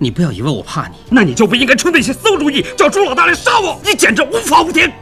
你不要以为我怕你， 那你就不应该出那些馊主意，叫朱老大来杀我，你简直无法无天！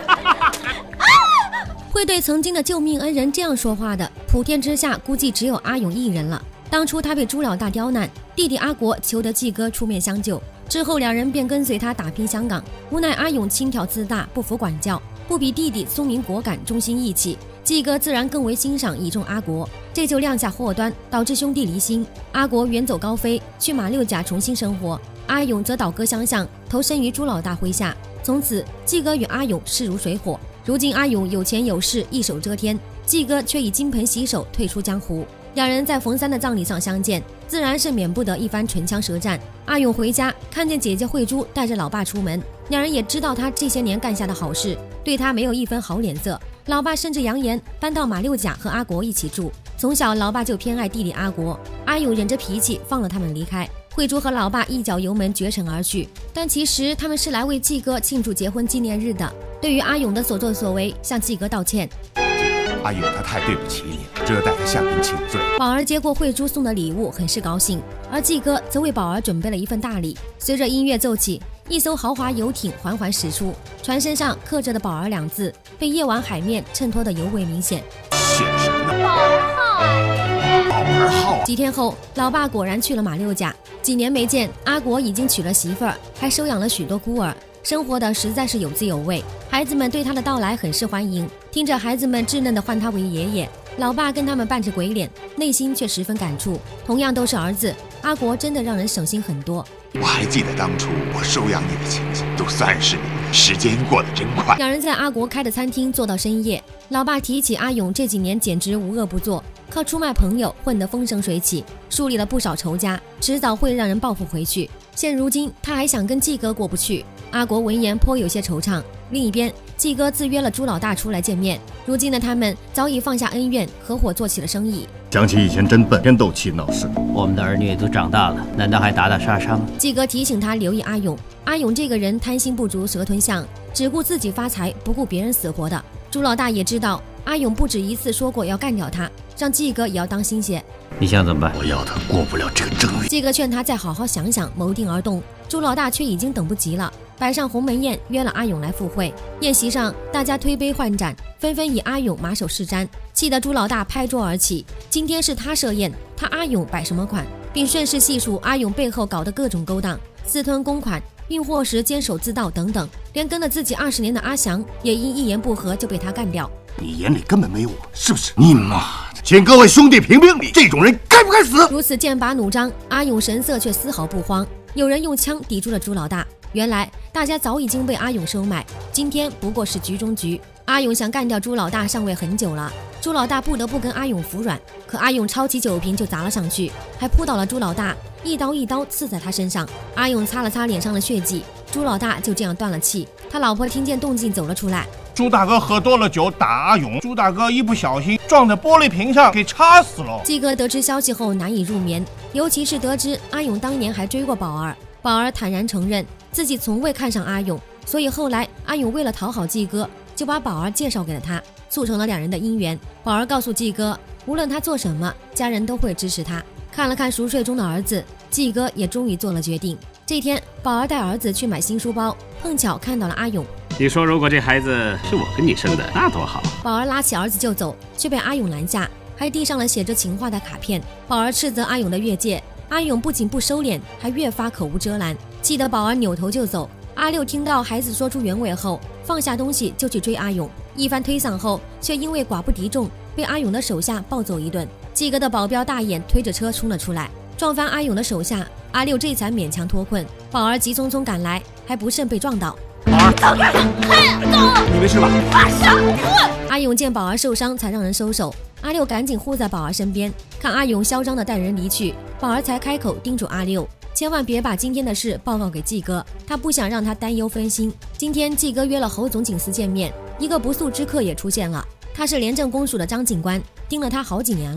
会对曾经的救命恩人这样说话的，普天之下估计只有阿勇一人了。当初他被朱老大刁难，弟弟阿国求得季哥出面相救，之后两人便跟随他打拼香港。无奈阿勇轻佻自大，不服管教，不比弟弟聪明果敢，忠心义气。季哥自然更为欣赏倚重阿国，这就酿下祸端，导致兄弟离心。阿国远走高飞，去马六甲重新生活，阿勇则倒戈相向，投身于朱老大麾下。从此，季哥与阿勇势如水火。如今阿勇有钱有势，一手遮天，季哥却以金盆洗手，退出江湖。两人在冯三的葬礼上相见，自然是免不得一番唇枪舌战。阿勇回家看见姐姐慧珠带着老爸出门，两人也知道他这些年干下的好事，对他没有一分好脸色。老爸甚至扬言搬到马六甲和阿国一起住。从小老爸就偏爱弟弟阿国，阿勇忍着脾气放了他们离开。慧珠和老爸一脚油门绝尘而去，但其实他们是来为季哥庆祝结婚纪念日的。对于阿勇的所作所为，向季哥道歉。 阿勇他太对不起你了，这代他向您请罪。 宝儿接过慧珠送的礼物，很是高兴，而季哥则为宝儿准备了一份大礼。随着音乐奏起，一艘豪华游艇缓缓驶出，船身上刻着的宝儿2字被夜晚海面衬托得尤为明显。 写什么呢？ 宝儿号啊！ 宝儿号。 几天后，老爸果然去了马六甲。几年没见，阿国已经娶了媳妇儿，还收养了许多孤儿，生活的实在是有滋有味。孩子们对他的到来很是欢迎，听着孩子们稚嫩的唤他为爷爷。老爸跟他们扮着鬼脸，内心却十分感触。同样都是儿子，阿国真的让人省心很多。 我还记得当初我收养你的情形，都算是你，时间过得真快。 两人在阿国开的餐厅坐到深夜，老爸提起阿勇这几年简直无恶不作，靠出卖朋友混得风生水起，树立了不少仇家，迟早会让人报复回去。现如今他还想跟季哥过不去。阿国闻言颇有些惆怅。另一边，季哥自约了朱老大出来见面，如今的他们早已放下恩怨，合伙做起了生意。 想起以前真笨，天斗气闹事。 我们的儿女都长大了，难道还打打杀杀吗？ 季哥提醒他留意阿勇。阿勇这个人贪心不足蛇吞象，只顾自己发财，不顾别人死活的。朱老大也知道阿勇不止一次说过要干掉他，让季哥也要当心些。 你想怎么办？ 我要他过不了这个正月。 季哥劝他再好好想想，谋定而动。朱老大却已经等不及了，摆上鸿门宴，约了阿勇来赴会。宴席上，大家推杯换盏，纷纷以阿勇马首是瞻，气得朱老大拍桌而起。今天是他设宴，他阿勇摆什么款，并顺势细数阿勇背后搞的各种勾当，私吞公款，运货时监守自盗等等，连跟了自己20年的阿祥也因一言不合就被他干掉。 你眼里根本没有我，是不是？你妈的！请各位兄弟评评理，这种人该不该死？ 如此剑拔弩张，阿勇神色却丝毫不慌。有人用枪抵住了朱老大，原来大家早已经被阿勇收买，今天不过是局中局。阿勇想干掉朱老大上位很久了，朱老大不得不跟阿勇服软，可阿勇抄起酒瓶就砸了上去，还扑倒了朱老大，一刀一刀刺在他身上。阿勇擦了擦脸上的血迹，朱老大就这样断了气。他老婆听见动静走了出来。 朱大哥喝多了酒打阿勇，朱大哥一不小心撞在玻璃瓶上，给插死了。 季哥得知消息后难以入眠，尤其是得知阿勇当年还追过宝儿。宝儿坦然承认自己从未看上阿勇，所以后来阿勇为了讨好季哥，就把宝儿介绍给了他，促成了两人的姻缘。宝儿告诉季哥，无论他做什么，家人都会支持他。看了看熟睡中的儿子，季哥也终于做了决定。这天，宝儿带儿子去买新书包，碰巧看到了阿勇。 你说如果这孩子是我跟你生的，那多好。 宝儿拉起儿子就走，却被阿勇拦下，还递上了写着情话的卡片。宝儿斥责阿勇的越界，阿勇不仅不收敛，还越发口无遮拦，气得宝儿扭头就走。阿六听到孩子说出原委后，放下东西就去追阿勇，一番推搡后，却因为寡不敌众，被阿勇的手下暴揍一顿。季哥的保镖大眼推着车冲了出来，撞翻阿勇的手下，阿六这才勉强脱困。宝儿急匆匆赶来，还不慎被撞倒。 宝儿， 走开！走！ 你没事吧？ 阿祥， 阿勇见宝儿受伤，才让人收手。阿六赶紧护在宝儿身边，看阿勇嚣张地带人离去，宝儿才开口叮嘱阿六，千万别把今天的事报告给季哥，他不想让他担忧分心。今天季哥约了侯总警司见面，一个不速之客也出现了，他是廉政公署的张警官，盯了他好几年了。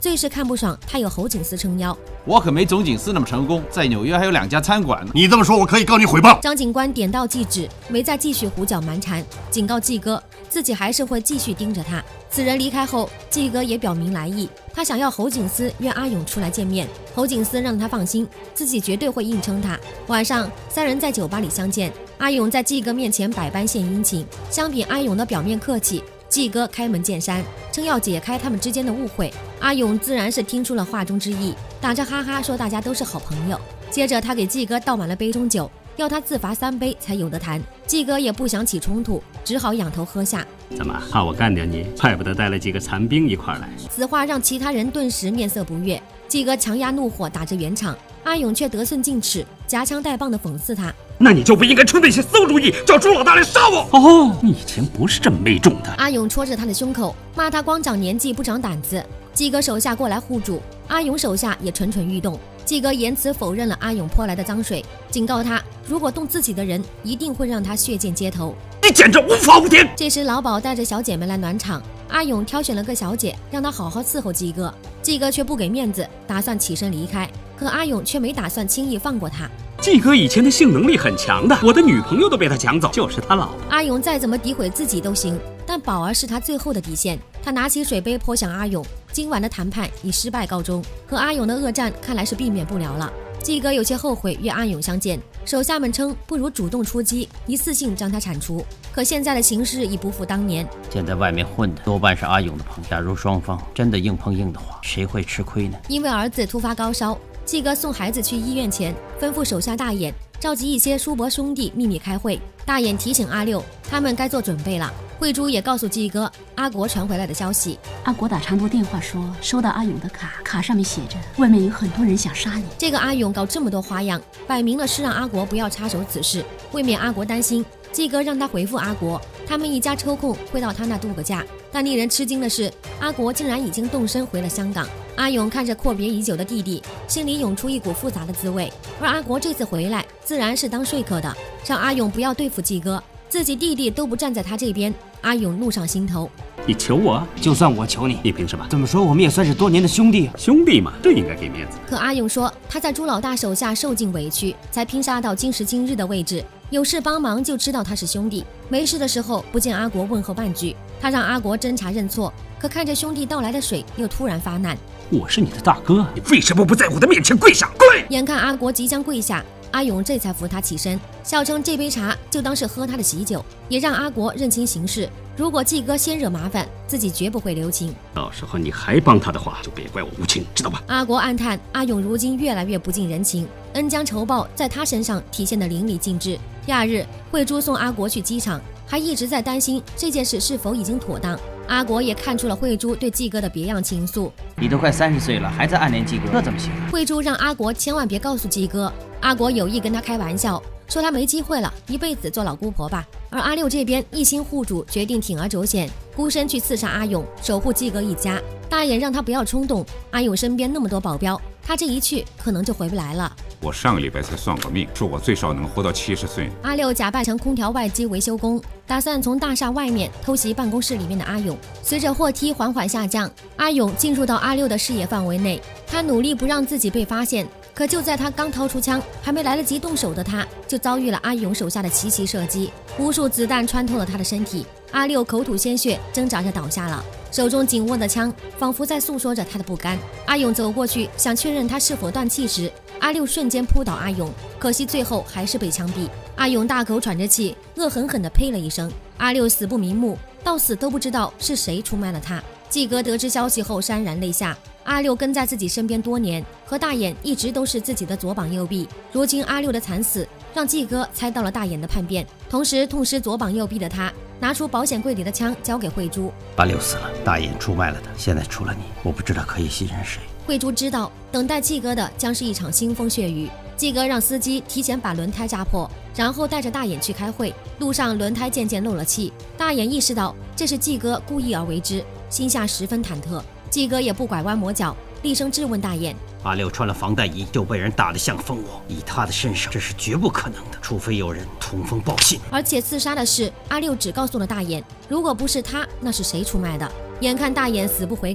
最是看不爽他有侯景思撑腰。 我可没总警司那么成功，在纽约还有2家餐馆呢。 你这么说，我可以告你诽谤。 张警官点到即止，没再继续胡搅蛮缠，警告季哥自己还是会继续盯着他。此人离开后，季哥也表明来意，他想要侯景思约阿勇出来见面。侯景思让他放心，自己绝对会硬撑他。晚上，3人在酒吧里相见，阿勇在季哥面前百般献殷勤。相比阿勇的表面客气，季哥开门见山，称要解开他们之间的误会。阿勇自然是听出了话中之意，打着哈哈说大家都是好朋友。接着他给季哥倒满了杯中酒，要他自罚3杯才有得谈。季哥也不想起冲突，只好仰头喝下。 怎么怕我干掉你？怪不得带了几个残兵一块来。 此话让其他人顿时面色不悦。季哥强压怒火打着圆场，阿勇却得寸进尺，夹枪带棒地讽刺他。 那你就不应该出那些馊主意，叫朱老大来杀我。 哦，你以前不是这么没种的。 阿勇戳着他的胸口，骂他光长年纪不长胆子。季哥手下过来护主，阿勇手下也蠢蠢欲动。季哥言辞否认了阿勇泼来的脏水，警告他如果动自己的人，一定会让他血溅街头。 你简直无法无天！ 这时老鸨带着小姐们来暖场，阿勇挑选了个小姐，让他好好伺候季哥。季哥却不给面子，打算起身离开，可阿勇却没打算轻易放过他。 季哥以前的性能力很强的，我的女朋友都被他抢走，就是他老。 阿勇再怎么诋毁自己都行，但宝儿是他最后的底线。他拿起水杯泼向阿勇，今晚的谈判以失败告终，和阿勇的恶战看来是避免不了了。季哥有些后悔约阿勇相见，手下们称不如主动出击，一次性将他铲除。可现在的形势已不复当年， 现在外面混的多半是阿勇的朋友，假如双方真的硬碰硬的话，谁会吃亏呢？ 因为儿子突发高烧，季哥送孩子去医院前，吩咐手下大眼召集一些叔伯兄弟秘密开会。大眼提醒阿六，他们该做准备了。慧珠也告诉季哥阿国传回来的消息。 阿国打长途电话说收到阿勇的卡，卡上面写着外面有很多人想杀你。 这个阿勇搞这么多花样，摆明了是让阿国不要插手此事。为免阿国担心，季哥让他回复阿国，他们一家抽空会到他那度个假。但令人吃惊的是，阿国竟然已经动身回了香港。阿勇看着阔别已久的弟弟，心里涌出一股复杂的滋味。而阿国这次回来，自然是当说客的，让阿勇不要对付季哥，自己弟弟都不站在他这边，阿勇怒上心头。 你求我？ 就算我求你， 你凭什么？ 怎么说我们也算是多年的兄弟。 兄弟嘛，这应该给面子。 可阿勇说他在朱老大手下受尽委屈，才拼杀到今时今日的位置，有事帮忙就知道他是兄弟，没事的时候不见阿国问候半句。他让阿国侦查认错，可看着兄弟倒来的水，又突然发难。 我是你的大哥， 你为什么不在我的面前跪下？跪！ 眼看阿国即将跪下，阿勇这才扶他起身，笑称这杯茶就当是喝他的喜酒，也让阿国认清形势。如果季哥先惹麻烦，自己绝不会留情。 到时候你还帮他的话，就别怪我无情，知道吧？ 阿国暗叹，阿勇如今越来越不近人情，恩将仇报在他身上体现得淋漓尽致。亚日，慧珠送阿国去机场，还一直在担心这件事是否已经妥当。阿国也看出了慧珠对季哥的别样情愫。 你都快30岁了，还在暗恋季哥，这怎么行？ 慧珠让阿国千万别告诉季哥。阿国有意跟他开玩笑，说他没机会了，一辈子做老姑婆吧。而阿六这边一心护主，决定铤而走险，孤身去刺杀阿勇，守护季哥一家。大眼让他不要冲动，阿勇身边那么多保镖，他这一去可能就回不来了。 我上个礼拜才算过命，说我最少能活到70岁。 阿六假扮成空调外机维修工，打算从大厦外面偷袭办公室里面的阿勇。随着货梯缓缓下降，阿勇进入到阿六的视野范围内，他努力不让自己被发现。可就在他刚掏出枪，还没来得及动手的他，就遭遇了阿勇手下的齐齐射击，无数子弹穿透了他的身体。阿六口吐鲜血，挣扎着倒下了，手中紧握的枪仿佛在诉说着他的不甘。阿勇走过去想确认他是否断气时，阿六瞬间扑倒阿勇，可惜最后还是被枪毙。阿勇大口喘着气，恶狠狠地呸了一声。阿六死不瞑目，到死都不知道是谁出卖了他。季哥得知消息后潸然泪下。阿六跟在自己身边多年，和大眼一直都是自己的左膀右臂。如今阿六的惨死，让季哥猜到了大眼的叛变，同时痛失左膀右臂的他，拿出保险柜里的枪交给慧珠。 阿六死了，大眼出卖了他，现在除了你，我不知道可以信任谁。 慧珠知道，等待季哥的将是一场腥风血雨。季哥让司机提前把轮胎扎破，然后带着大眼去开会。路上轮胎渐渐漏了气，大眼意识到这是季哥故意而为之，心下十分忐忑。季哥也不拐弯抹角，厉声质问大眼： 阿六穿了防弹衣就被人打得像蜂窝，以他的身手，这是绝不可能的，除非有人通风报信。 而且刺杀的事，阿六只告诉了大眼，如果不是他，那是谁出卖的？眼看大眼死不悔改，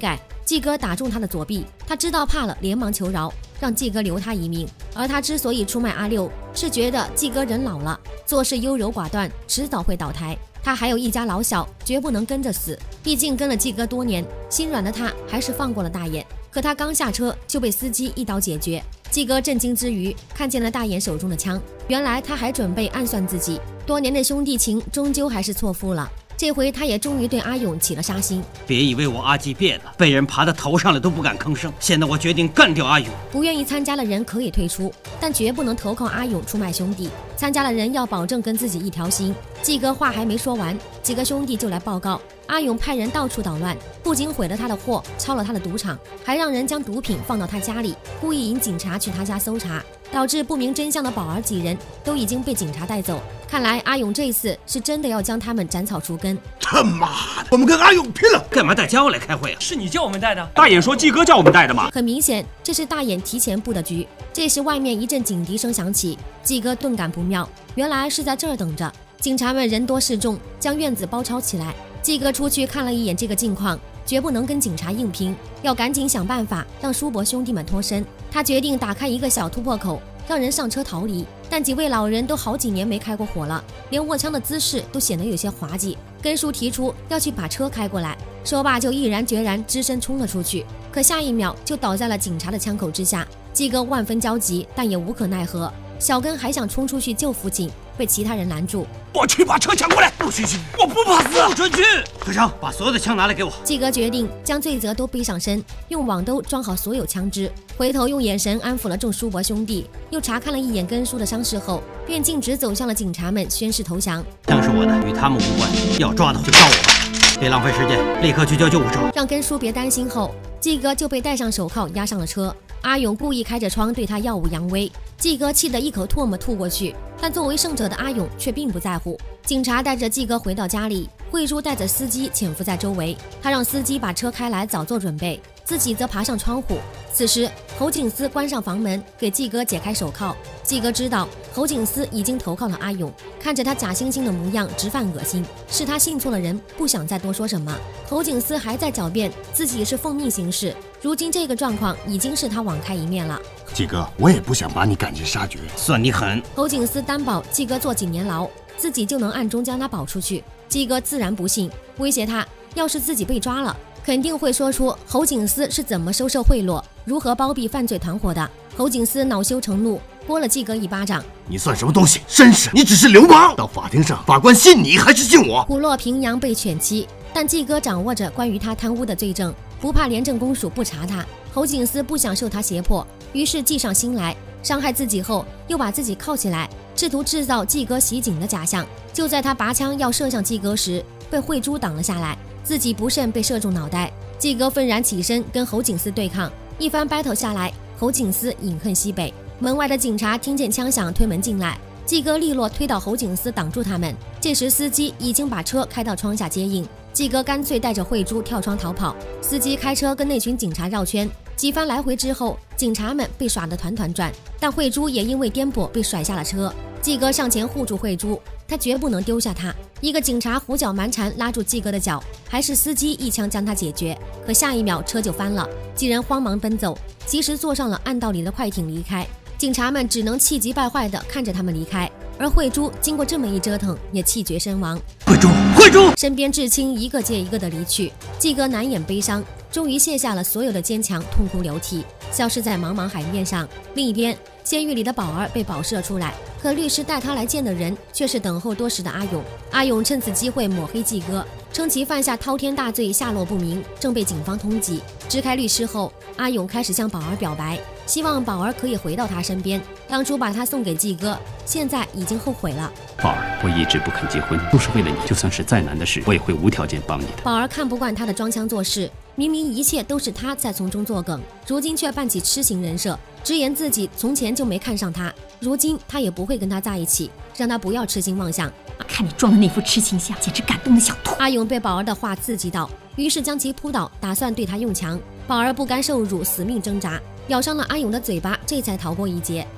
季哥打中他的左臂，他知道怕了，连忙求饶，让季哥留他一命。而他之所以出卖阿六，是觉得季哥人老了，做事优柔寡断，迟早会倒台。他还有一家老小，绝不能跟着死。毕竟跟了季哥多年，心软的他还是放过了大眼。可他刚下车就被司机一刀解决。季哥震惊之余，看见了大眼手中的枪，原来他还准备暗算自己。多年的兄弟情终究还是错付了。这回他也终于对阿勇起了杀心。 别以为我阿季变了，被人爬到头上了都不敢吭声。现在我决定干掉阿勇。 不愿意参加的人可以退出，但绝不能投靠阿勇出卖兄弟。参加的人要保证跟自己一条心。季哥话还没说完，几个兄弟就来报告，阿勇派人到处捣乱，不仅毁了他的货，抄了他的赌场，还让人将毒品放到他家里，故意引警察去他家搜查，导致不明真相的宝儿几人都已经被警察带走。看来阿勇这次是真的要将他们斩草除根。 他妈的，我们跟阿勇拼了！ 干嘛带家伙来开会啊？ 是你叫我们带的？大眼说季哥叫我们带的吗？ 很明显，这是大眼提前布的局。这时外面一阵警笛声响起，季哥顿感不妙，原来是在这儿等着。警察们人多势众，将院子包抄起来。季哥出去看了一眼这个境况，绝不能跟警察硬拼，要赶紧想办法让叔伯兄弟们脱身。他决定打开一个小突破口，让人上车逃离。但几位老人都好几年没开过火了，连握枪的姿势都显得有些滑稽。根叔提出要去把车开过来，说罢就毅然决然只身冲了出去，可下一秒就倒在了警察的枪口之下。季哥万分焦急，但也无可奈何。小根还想冲出去救父亲，被其他人拦住。 我去把车抢过来！不许去！我不怕死！ 不准去！队长，把所有的枪拿来给我。 季哥决定将罪责都背上身，用网兜装好所有枪支，回头用眼神安抚了众叔伯兄弟，又查看了一眼根叔的伤势后，便径直走向了警察们，宣誓投降。 枪是我的，与他们无关，要抓到就抓我吧，别浪费时间，立刻去叫救护车。 让根叔别担心后，季哥就被戴上手铐押上了车。阿勇故意开着窗对他耀武扬威，季哥气得一口唾沫吐过去，但作为胜者的阿勇却并不在乎。警察带着季哥回到家里，慧珠带着司机潜伏在周围，他让司机把车开来，早做准备，自己则爬上窗户。此时侯景思关上房门，给季哥解开手铐。季哥知道侯景思已经投靠了阿勇，看着他假惺惺的模样直犯恶心，是他信错了人，不想再多说什么。侯景思还在狡辩自己是奉命行事，如今这个状况已经是他网开一面了。 季哥，我也不想把你赶尽杀绝， 算你狠。 侯景思担保季哥坐几年牢，自己就能暗中将他保出去。季哥自然不信，威胁他要是自己被抓了，肯定会说出侯景思是怎么收受贿赂，如何包庇犯罪团伙的。侯景思恼羞成怒，拨了季哥一巴掌。 你算什么东西？绅士，你只是流氓！到法庭上，法官信你还是信我？ 虎落平阳被犬欺，但季哥掌握着关于他贪污的罪证，不怕廉政公署不查他。侯景思不想受他胁迫，于是计上心来，伤害自己后又把自己铐起来，试图制造季哥袭警的假象。就在他拔枪要射向季哥时，被慧珠挡了下来，自己不慎被射中脑袋。季哥愤然起身跟侯景思对抗，一番 battle 下来，侯景思饮恨西北。门外的警察听见枪响推门进来，季哥利落推倒侯景思挡住他们。这时司机已经把车开到窗下接应，季哥干脆带着慧珠跳窗逃跑。司机开车跟那群警察绕圈，几番来回之后，警察们被耍得团团转，但慧珠也因为颠簸被甩下了车。季哥上前护住慧珠，他绝不能丢下她。一个警察胡搅蛮缠拉住季哥的脚，还是司机一枪将他解决。可下一秒车就翻了，几人慌忙奔走，及时坐上了暗道里的快艇离开。警察们只能气急败坏地看着他们离开，而慧珠经过这么一折腾，也气绝身亡。 慧珠， 身边至亲一个接一个的离去，季哥难掩悲伤，终于卸下了所有的坚强，痛哭流涕，消失在茫茫海面上。另一边，监狱里的宝儿被保释了出来，可律师带他来见的人却是等候多时的阿勇。阿勇趁此机会抹黑季哥，称其犯下滔天大罪，下落不明，正被警方通缉。支开律师后，阿勇开始向宝儿表白，希望宝儿可以回到他身边。当初把他送给季哥，现在已经后悔了。 宝儿，我一直不肯结婚，都是为了你，就算是再难的事，我也会无条件帮你的。 宝儿看不惯他的装腔作势，明明一切都是他在从中作梗，如今却扮起痴情人设，直言自己从前就没看上他，如今他也不会跟他在一起，让他不要痴心妄想。 看你装的那副痴情相，简直感动的想吐。 阿勇被宝儿的话刺激到，于是将其扑倒，打算对他用强。宝儿不甘受辱，死命挣扎，咬伤了阿勇的嘴巴，这才逃过一劫。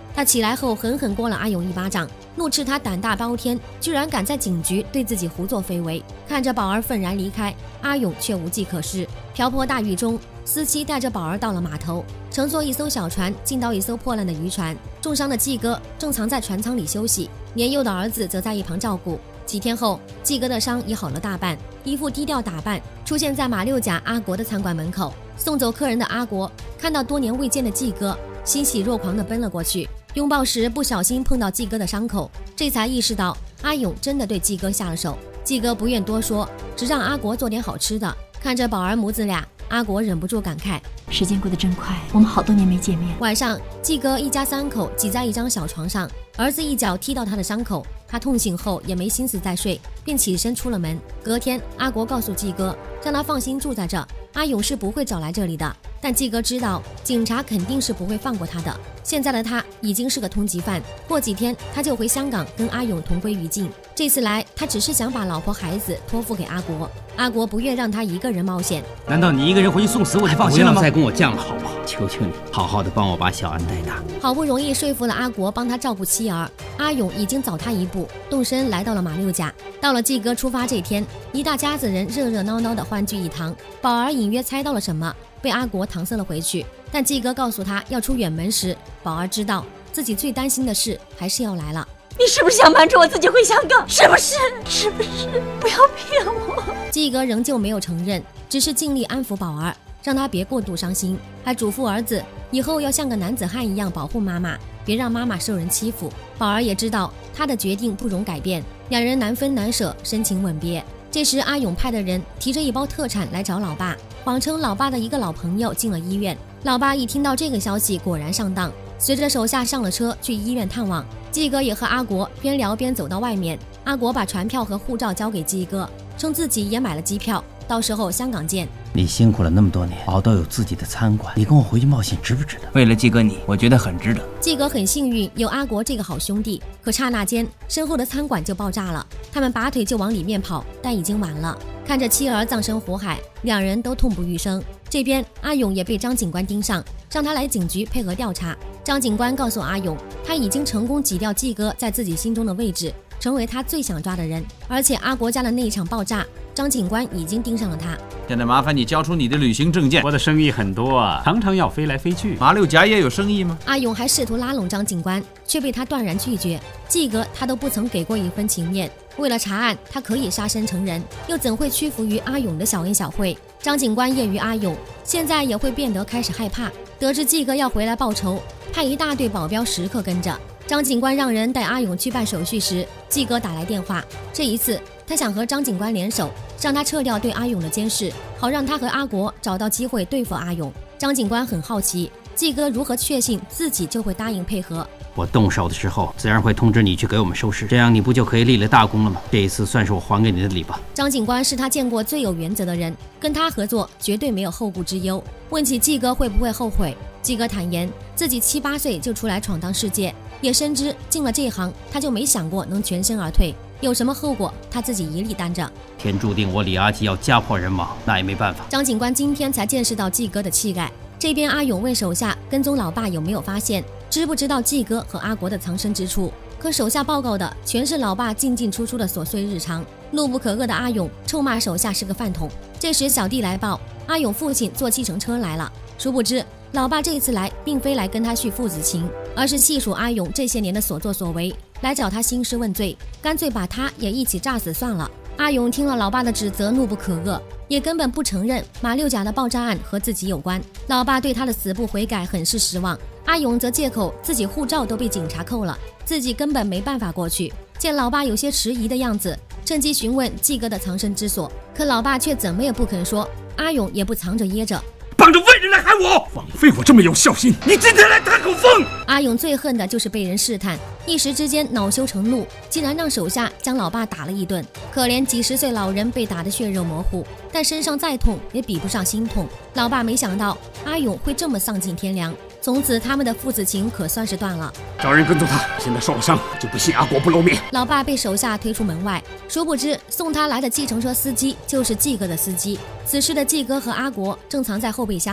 他起来后狠狠掴了阿勇一巴掌，怒斥他胆大包天，居然敢在警局对自己胡作非为。看着宝儿愤然离开，阿勇却无计可施。瓢泼大雨中，司机带着宝儿到了码头，乘坐一艘小船进到一艘破烂的渔船。重伤的季哥正藏在船舱里休息，年幼的儿子则在一旁照顾。几天后，季哥的伤已好了大半，一副低调打扮，出现在马六甲阿国的餐馆门口。送走客人的阿国看到多年未见的季哥，欣喜若狂地奔了过去，拥抱时不小心碰到季哥的伤口，这才意识到阿勇真的对季哥下了手。季哥不愿多说，只让阿国做点好吃的。看着宝儿母子俩，阿国忍不住感慨： 时间过得真快，我们好多年没见面。 晚上，季哥一家3口挤在一张小床上，儿子一脚踢到他的伤口，他痛醒后也没心思再睡，便起身出了门。隔天，阿国告诉季哥，让他放心住在这，阿勇是不会找来这里的。但季哥知道，警察肯定是不会放过他的。现在的他已经是个通缉犯，过几天他就回香港跟阿勇同归于尽。这次来，他只是想把老婆孩子托付给阿国。阿国不愿让他一个人冒险。 难道你一个人回去送死我就放心了吗？ 不要再跟我犟了好不好？求求你，好好的帮我把小安带大。 好不容易说服了阿国帮他照顾妻儿，阿勇已经早他一步，动身来到了马六甲。到了季哥出发这天，一大家子人热热闹闹的欢聚一堂。宝儿隐约猜到了什么，被阿国搪塞了回去。但季哥告诉他要出远门时，宝儿知道自己最担心的事还是要来了。 你是不是想瞒着我自己回香港？是不是？是不是？不要骗我！ 季哥仍旧没有承认，只是尽力安抚宝儿，让他别过度伤心，还嘱咐儿子以后要像个男子汉一样保护妈妈，别让妈妈受人欺负。宝儿也知道他的决定不容改变，两人难分难舍，深情吻别。这时，阿勇派的人提着一包特产来找老爸，谎称老爸的一个老朋友进了医院。老爸一听到这个消息，果然上当，随着手下上了车去医院探望。季哥也和阿国边聊边走到外面，阿国把船票和护照交给季哥，称自己也买了机票，到时候香港见。 你辛苦了那么多年，熬到有自己的餐馆，你跟我回去冒险值不值得？ 为了季哥你，我觉得很值得。 季哥很幸运有阿国这个好兄弟，可刹那间身后的餐馆就爆炸了，他们拔腿就往里面跑，但已经晚了。看着妻儿葬身火海，两人都痛不欲生。这边阿勇也被张警官盯上，让他来警局配合调查。张警官告诉阿勇，他已经成功挤掉季哥在自己心中的位置，成为他最想抓的人。而且阿国家的那一场爆炸，张警官已经盯上了他。 现在麻烦你交出你的旅行证件。 我的生意很多啊，常常要飞来飞去。 马六甲也有生意吗？ 阿勇还试图拉拢张警官，却被他断然拒绝。季哥他都不曾给过一分情面，为了查案，他可以杀身成仁，又怎会屈服于阿勇的小恩小惠？张警官业余阿勇，现在也会变得开始害怕。得知季哥要回来报仇，派一大队保镖时刻跟着。张警官让人带阿勇去办手续时，季哥打来电话。这一次，他想和张警官联手，让他撤掉对阿勇的监视，好让他和阿国找到机会对付阿勇。张警官很好奇，季哥如何确信自己就会答应配合。 我动手的时候，自然会通知你去给我们收尸，这样你不就可以立了大功了吗？这一次算是我还给你的礼吧。 张警官是他见过最有原则的人，跟他合作绝对没有后顾之忧。问起季哥会不会后悔，季哥坦言自己7、8岁就出来闯荡世界，也深知进了这行他就没想过能全身而退，有什么后果他自己一力担着。 天注定我李阿吉要家破人亡，那也没办法。 张警官今天才见识到季哥的气概。这边阿勇问手下跟踪老爸有没有发现，知不知道季哥和阿国的藏身之处，可手下报告的全是老爸进进出出的琐碎日常。怒不可遏的阿勇臭骂手下是个饭桶。这时小弟来报，阿勇父亲坐计程车来了，殊不知老爸这次来并非来跟他叙父子情，而是细数阿勇这些年的所作所为，来找他兴师问罪，干脆把他也一起炸死算了。阿勇听了老爸的指责，怒不可遏，也根本不承认马六甲的爆炸案和自己有关。老爸对他的死不悔改很是失望。阿勇则借口自己护照都被警察扣了，自己根本没办法过去。见老爸有些迟疑的样子，趁机询问季哥的藏身之所，可老爸却怎么也不肯说。阿勇也不藏着掖着， 帮着外人来害我，枉费我这么有孝心，你今天来探口风。 阿勇最恨的就是被人试探，一时之间恼羞成怒，竟然让手下将老爸打了一顿。可怜几10岁老人被打得血肉模糊，但身上再痛也比不上心痛。老爸没想到阿勇会这么丧尽天良，从此他们的父子情可算是断了。 找人跟踪他，现在受了伤，就不信阿国不露面。 老爸被手下推出门外，殊不知送他来的计程车司机就是季哥的司机。此时的季哥和阿国正藏在后备箱里，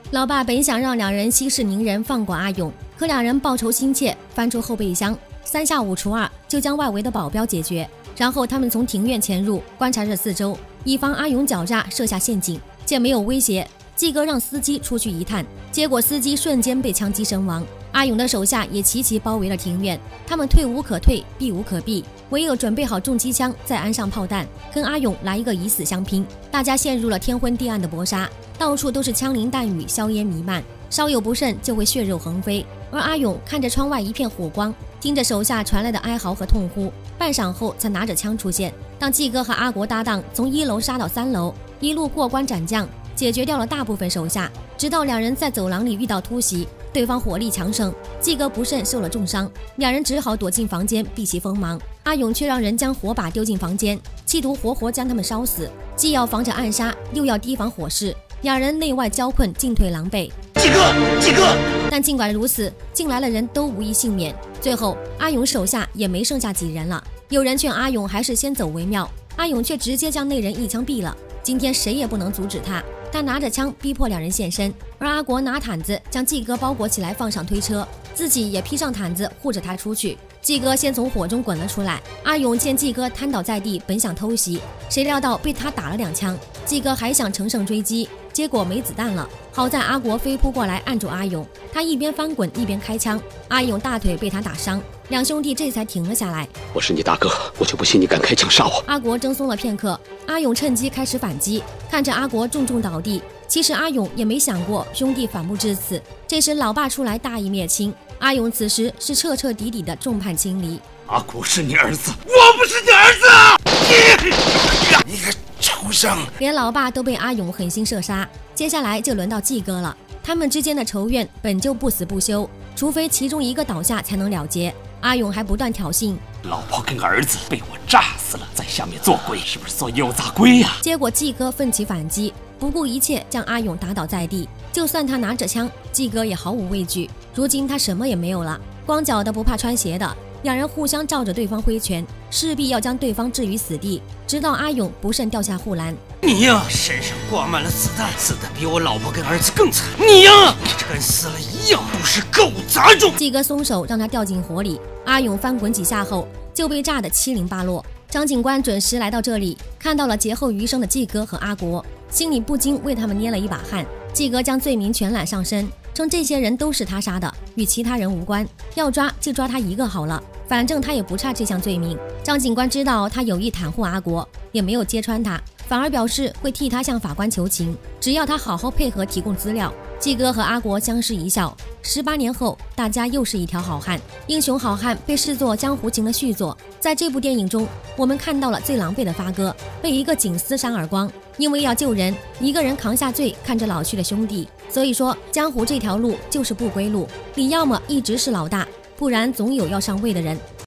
老爸本想让两人息事宁人，放过阿勇，可两人报仇心切，翻出后备箱，3下5除2就将外围的保镖解决。然后他们从庭院潜入，观察着四周，以防阿勇狡诈设下陷阱。见没有威胁，季哥让司机出去一探，结果司机瞬间被枪击身亡。阿勇的手下也齐齐包围了庭院，他们退无可退，避无可避，唯有准备好重机枪，再安上炮弹，跟阿勇来一个以死相拼。大家陷入了天昏地暗的搏杀，到处都是枪林弹雨，硝烟弥漫，稍有不慎就会血肉横飞。而阿勇看着窗外一片火光，听着手下传来的哀嚎和痛呼，半晌后才拿着枪出现。当季哥和阿国搭档从1楼杀到3楼，一路过关斩将，解决掉了大部分手下，直到两人在走廊里遇到突袭，对方火力强盛，季哥不慎受了重伤，两人只好躲进房间避其锋芒。阿勇却让人将火把丢进房间，企图活活将他们烧死，既要防着暗杀，又要提防火势，两人内外交困，进退狼狈。 季哥！ 但尽管如此，进来的人都无一幸免。最后，阿勇手下也没剩下几人了。有人劝阿勇还是先走为妙，阿勇却直接将那人一枪毙了。今天谁也不能阻止他，他拿着枪逼迫两人现身，而阿国拿毯子将季哥包裹起来放上推车，自己也披上毯子护着他出去。季哥先从火中滚了出来，阿勇见季哥瘫倒在地，本想偷袭，谁料到被他打了2枪。季哥还想乘胜追击，结果没子弹了。好在阿国飞扑过来按住阿勇，他一边翻滚一边开枪，阿勇大腿被他打伤，两兄弟这才停了下来。 我是你大哥，我就不信你敢开枪杀我。 阿国怔松了片刻，阿勇趁机开始反击，看着阿国重重倒地，其实阿勇也没想过兄弟反目至此。这时老爸出来大义灭亲，阿勇此时是彻彻底底的众叛亲离。 阿国是你儿子，我不是你儿子！ 你个畜生！ 连老爸都被阿勇狠心射杀。接下来就轮到季哥了，他们之间的仇怨本就不死不休，除非其中一个倒下才能了结。阿勇还不断挑衅， 老婆跟儿子被我炸死了，在下面做鬼，是不是做油炸鬼呀？ 结果季哥奋起反击，不顾一切将阿勇打倒在地。就算他拿着枪，季哥也毫无畏惧。如今他什么也没有了，光脚的不怕穿鞋的。两人互相照着对方挥拳，势必要将对方置于死地，直到阿勇不慎掉下护栏。 你呀，身上挂满了子弹，死得比我老婆跟儿子更惨。你呀，这跟死了一样，都是狗杂种。 季哥松手让他掉进火里，阿勇翻滚几下后就被炸得七零八落。张警官准时来到这里，看到了劫后余生的季哥和阿国，心里不禁为他们捏了一把汗。季哥将罪名全揽上身，称这些人都是他杀的，与其他人无关，要抓就抓他一个好了，反正他也不差这项罪名。张警官知道他有意袒护阿国，也没有揭穿他，反而表示会替他向法官求情，只要他好好配合提供资料。季哥和阿国相视一笑，18年后大家又是一条好汉。英雄好汉被视作江湖情的续作，在这部电影中，我们看到了最狼狈的发哥被一个警司扇耳光，因为要救人，一个人扛下罪，看着老去的兄弟。所以说江湖这条路就是不归路，你要么一直是老大，不然总有要上位的人。